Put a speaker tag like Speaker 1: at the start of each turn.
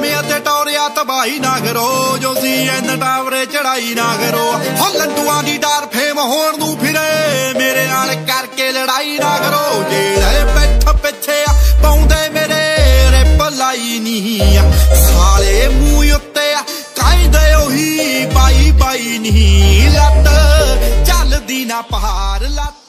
Speaker 1: ਨਵੇਂ ਅਤੇ ਟੌਰਿਆ ਤਬਾਹੀ ਨਾ ਕਰੋ, ਜੋ ਸੀ ਐਨ ਟਾਵਰੇ ਚੜਾਈ ਨਾ ਕਰੋ। ਹੋ ਲੰਡੂਆਂ ਦੀ ਡਰ ਫੇਮ ਹੋਣ ਨੂੰ ਫਿਰੇ, ਮੇਰੇ ਨਾਲ ਕਰਕੇ ਲੜਾਈ ਨਾ ਕਰੋ। ਜਿਹੜੇ ਪਿੱਠ ਪਿੱਛੇ ਆ ਪਾਉਂਦੇ ਮੇਰੇ ਰਿਪ ਲਾਈ ਨਹੀਂ, ਸਾਲੇ ਮੂੰਹ ਉੱਤੇ ਆ ਕਹਿੰਦੇ ਉਹੀ ਬਾਈ ਬਾਈ ਨਹੀਂ। ਲੱਤ ਚੱਲਦੀ ਨਾ ਪਹਾੜ ਲੱਤ